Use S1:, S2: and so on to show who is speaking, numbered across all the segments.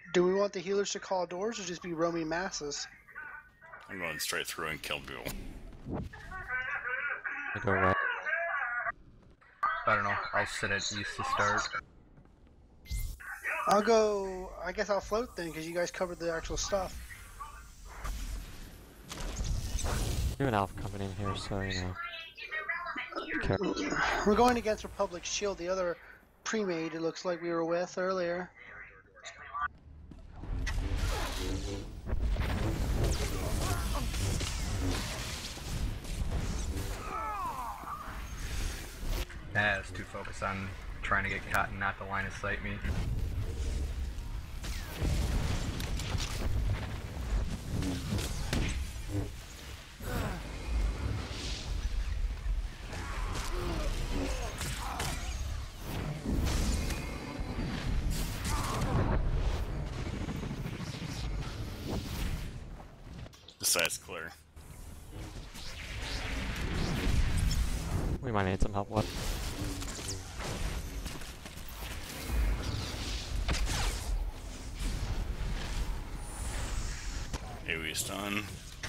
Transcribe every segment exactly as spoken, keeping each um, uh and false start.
S1: Do we want the healers to call doors or just be roaming masses?
S2: I'm going straight through and kill people.
S3: I go right.
S4: I don't know. I'll sit at east to start.
S1: I'll go. I guess I'll float then, because you guys covered the actual stuff.
S3: You and Alpha coming in here, so you know. Careful.
S1: We're going against Republic Shield, the other pre-made it looks like we were with earlier.
S4: Yeah, I was too focused on trying to get caught and not to line of sight me.
S2: The side's clear.
S3: We might need some help. What?
S2: A W stun.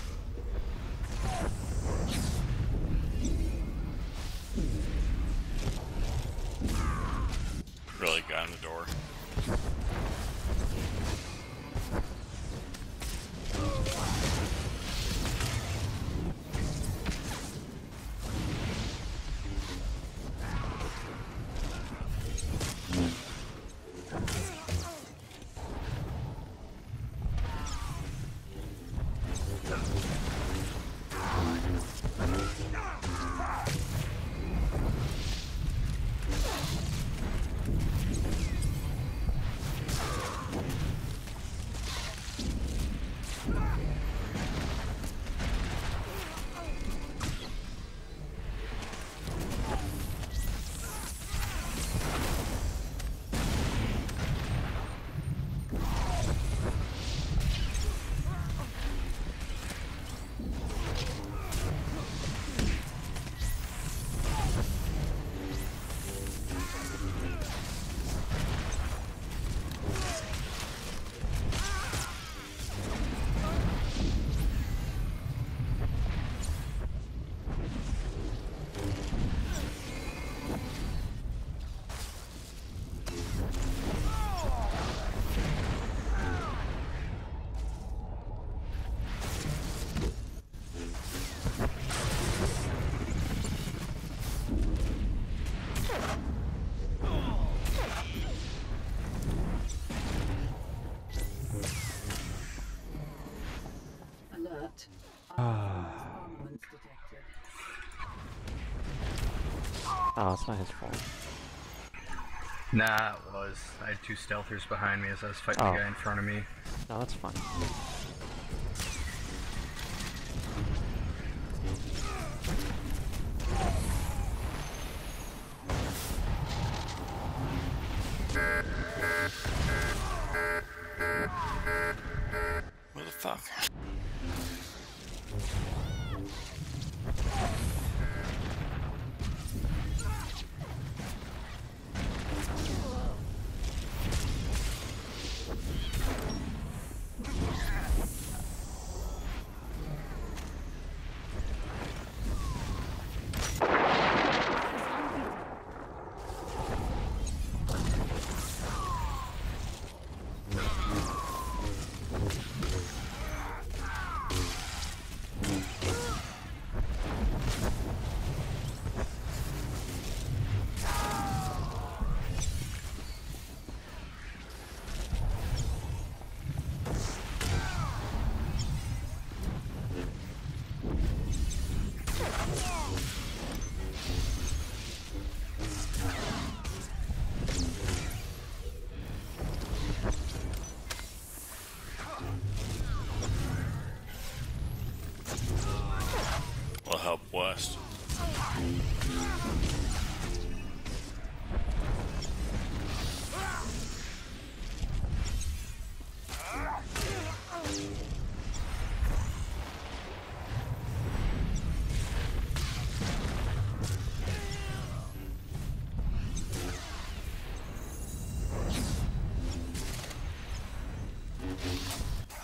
S2: Really got in the door.
S5: Alert. Armaments detected.
S3: Oh, it's not his fault.
S4: Nah, it was. I had two stealthers behind me as I was fighting
S3: Oh.
S4: the guy in front of me.
S3: No, that's fine.
S2: What the fuck?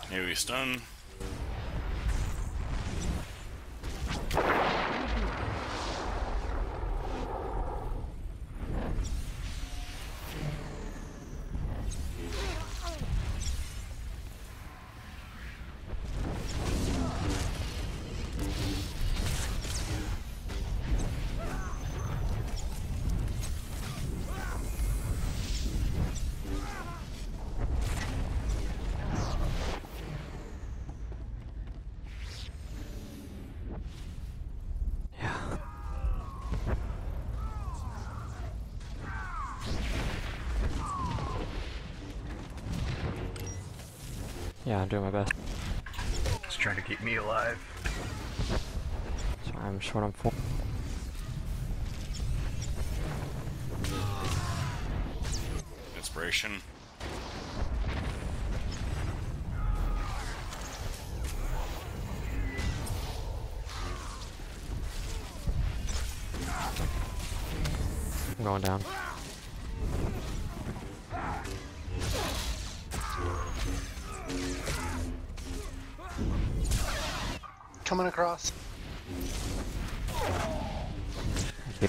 S2: Maybe stun.
S3: Yeah, I'm doing my best.
S4: Just trying to keep me alive.
S3: Sorry, I'm short on full.
S2: Inspiration.
S3: I'm going down.
S1: Coming across.
S3: Yep.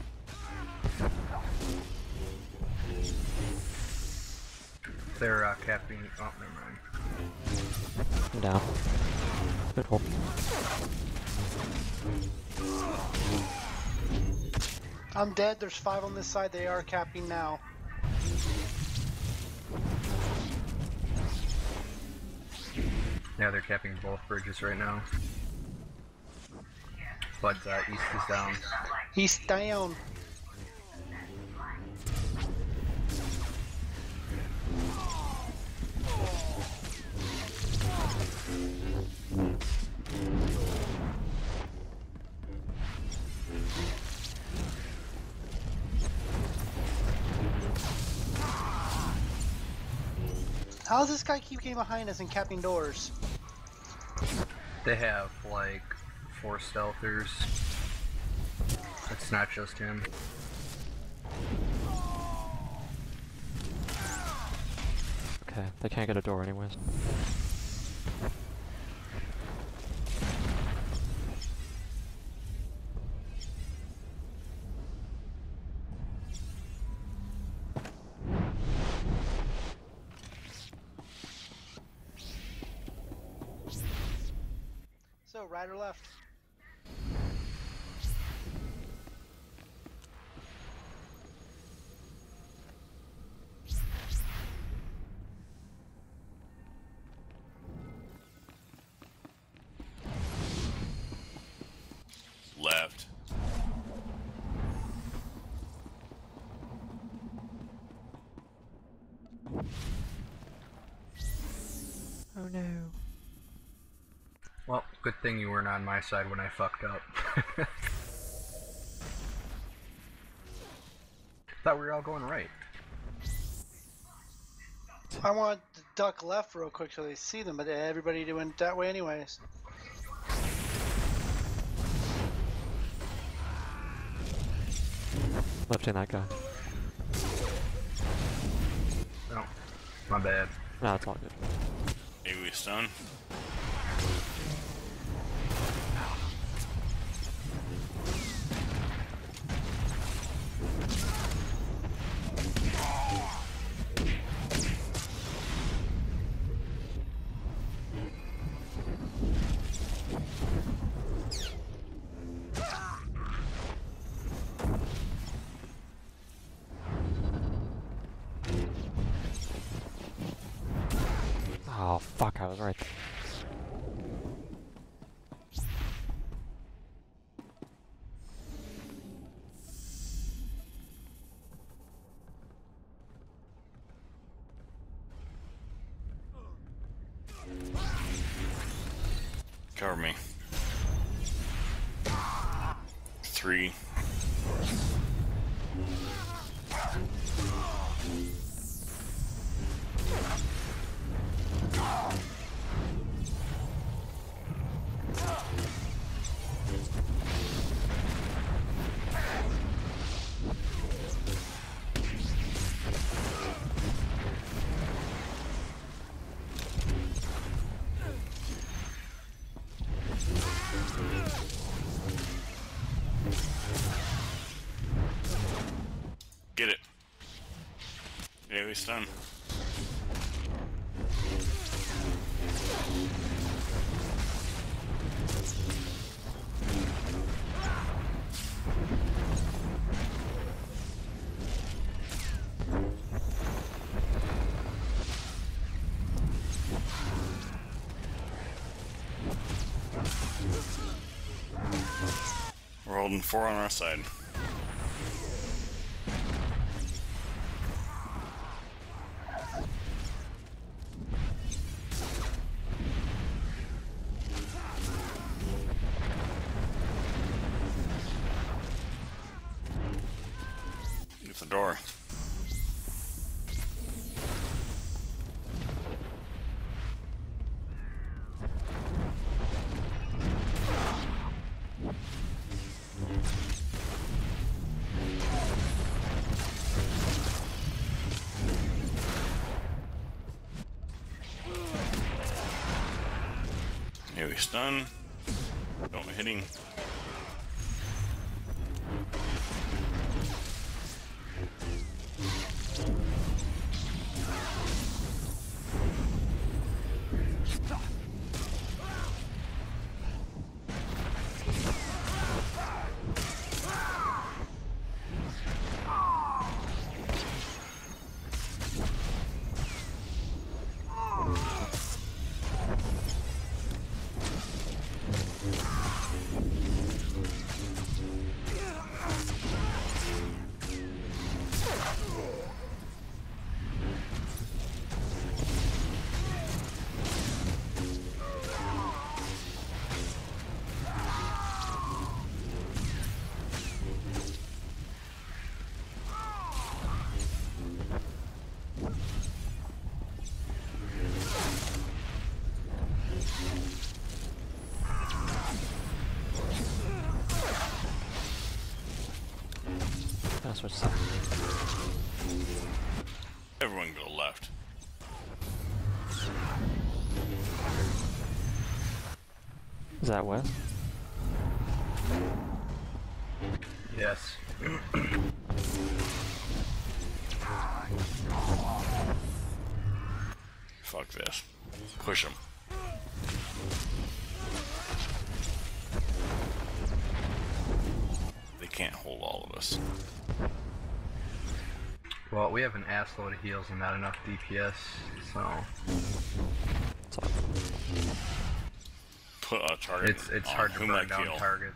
S4: They're uh, capping. Oh, never mind.
S3: I'm down. Good hold.
S1: I'm dead. There's five on this side. They are capping now.
S4: Yeah, they're capping both bridges right now. But uh, east is down.
S1: He's down. How does this guy keep getting behind us and capping doors?
S4: They have like four stealthers. It's not just him.
S3: Okay, they can't get a door anyways.
S1: So, right or left?
S2: Left.
S3: Oh no.
S4: Well, good thing you weren't on my side when I fucked up. Thought we were all going right.
S1: I want to duck left real quick so they see them, but everybody doing that way anyways.
S3: Lifting that guy.
S4: No, my bad.
S3: No, it's all good.
S2: Maybe we stun.
S3: Oh fuck, I was right.
S2: Cover me. Three. AoE stun. We're holding four on our side. Get the door. Here we stun. Don't hitting.
S3: That's what's up.
S2: Everyone go left.
S3: Is that west?
S4: Yes.
S2: Fuck this. Push them. They can't hold all of us.
S4: Well, we have an assload of heals and not enough D P S, so
S3: It's all
S2: Put a target.
S4: it's it's
S2: on
S4: hard to
S2: who
S4: burn
S2: might
S4: down
S2: kill.
S4: targets.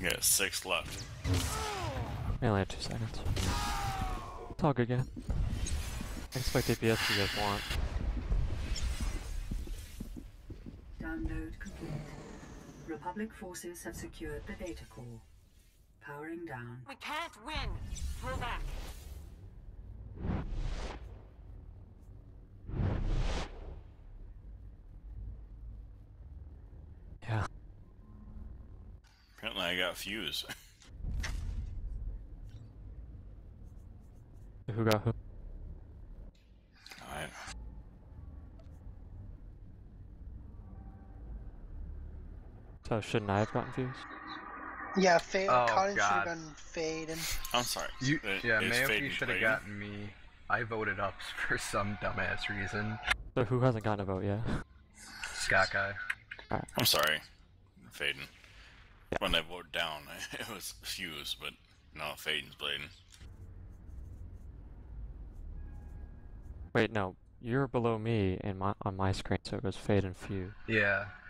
S2: got six left.
S3: I only have two seconds. It's all good, yeah. Expect D P S if you guys want.
S5: Download complete. Republic forces have secured the data core. Powering down.
S6: We can't win! Pull back!
S3: Yeah.
S2: Apparently I got fuse.
S3: Who got who?
S2: I,
S3: So shouldn't I have gotten fused?
S1: Yeah, Fade.
S4: Oh,
S1: Colin should have
S4: God.
S1: gotten Fade, and
S2: I'm sorry.
S4: You,
S2: It-
S4: yeah,
S2: it's
S4: Mayoki
S2: Faden
S4: should have
S2: playing.
S4: gotten me. I voted up for some dumbass reason.
S3: So who hasn't gotten a vote yet?
S4: Scott guy.
S2: I'm sorry, Faden.
S3: Yeah.
S2: When I voted down, it was fuse, but no, Faden's blading.
S3: Wait, no. You're below me in my on my screen, so it goes fade and fuse.
S4: Yeah,